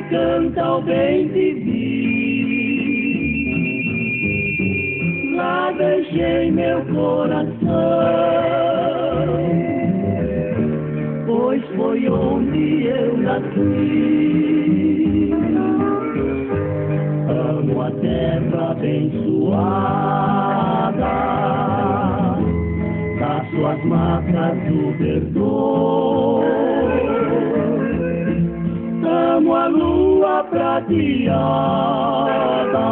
canta o bem te vi. Lá deixei meu coração, pois foi onde eu nasci. Amo a terra abençoada das suas matas do verdor. Amo a lua prateada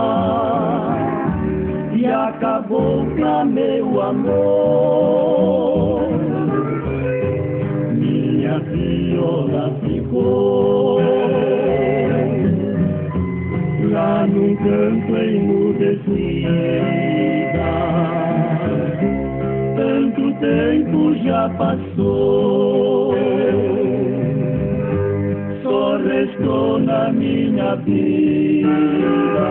e acabou pra meu amor. Minha viola ficou lá num canto emudecida. Tanto tempo já passou, só restou na minha vida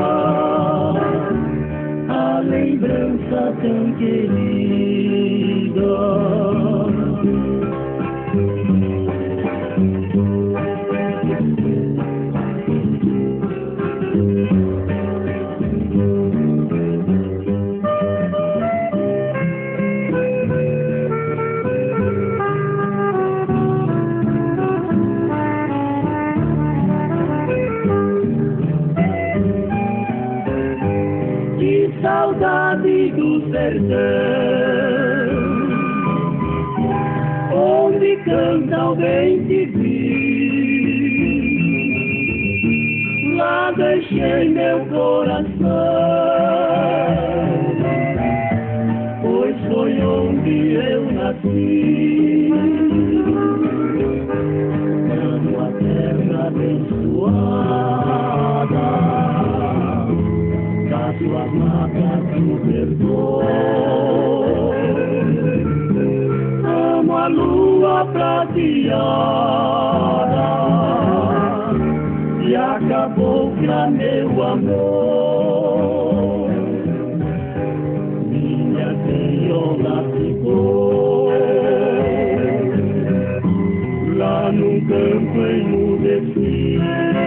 a lembrança tão querida. Saudade do sertão, onde canta o bem te vi. Lá deixei meu coração, pois foi onde eu nasci. Amo a terra abençoada das suas matas do verdor. Amo a lua prateada e acabou pra meu amor. Minha viola ficou lá num campo emudecida.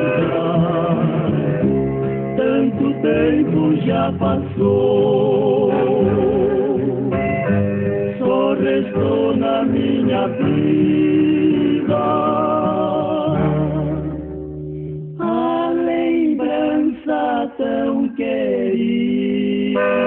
Tanto tempo já passou, só restou na minha vida a lembrança tão querida.